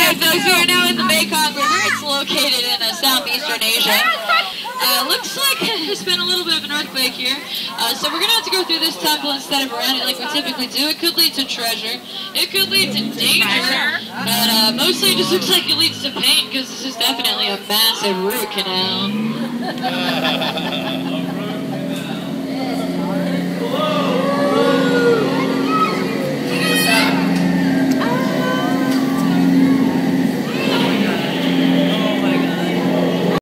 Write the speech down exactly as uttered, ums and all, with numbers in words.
Alright folks, we are now in the Mekong River. It's located in uh, southeastern Asia. Uh, looks like there's been a little bit of an earthquake here. Uh, so we're going to have to go through this temple instead of around it like we typically do. It could lead to treasure. It could lead to danger. But uh, mostly it just looks like it leads to pain because this is definitely a massive root canal.